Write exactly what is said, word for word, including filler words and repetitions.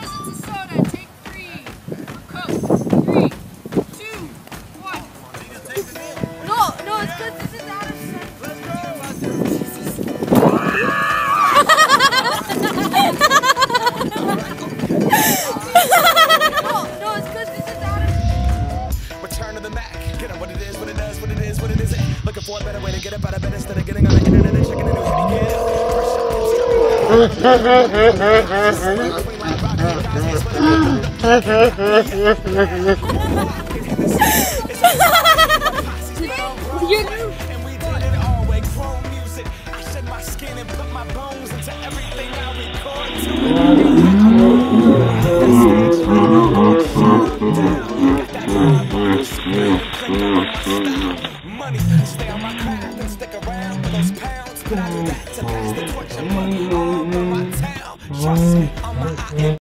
soda. Take three. Coke. Three, two, one. No, no, it's because this is out of sight. Let's go. no, no, it's because this is out of Return to the Mac. Get up what it is, what it does, what it is, what it isn't. Looking for a better way to get up out of bed instead of getting on the internet and checking a new hit. Get up. And we did it all way. Chrome music. I shed my skin and put my bones into everything I record to. Money, stay on my craft and stick around for those pounds. But I do that to pass the torch and money all over my town. Trust me, on my